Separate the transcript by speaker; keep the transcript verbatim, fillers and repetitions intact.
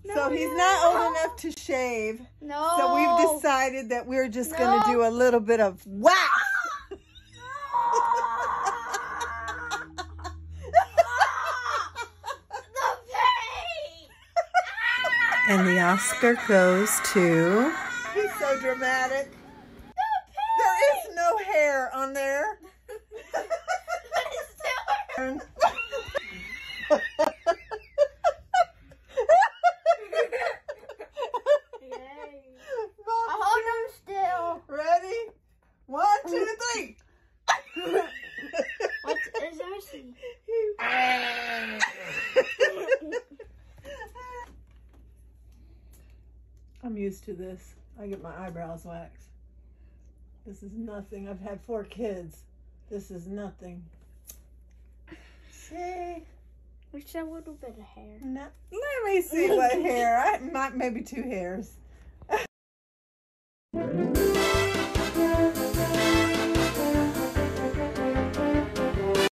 Speaker 1: No,
Speaker 2: so he's
Speaker 1: no.
Speaker 2: not old enough to shave.
Speaker 1: No.
Speaker 2: So we've decided that we're just
Speaker 1: No.
Speaker 2: going to do a little bit of wax. And the Oscar goes to... He's so dramatic. There is no hair on there.
Speaker 1: Hold him still.
Speaker 2: Ready? One, two, three.
Speaker 1: What is Mercy?
Speaker 2: I'm used to this. I get my eyebrows waxed. This is nothing. I've had four kids. This is nothing. See?
Speaker 1: Wish a little bit of hair.
Speaker 2: No. Let me see what hair. I might maybe two hairs.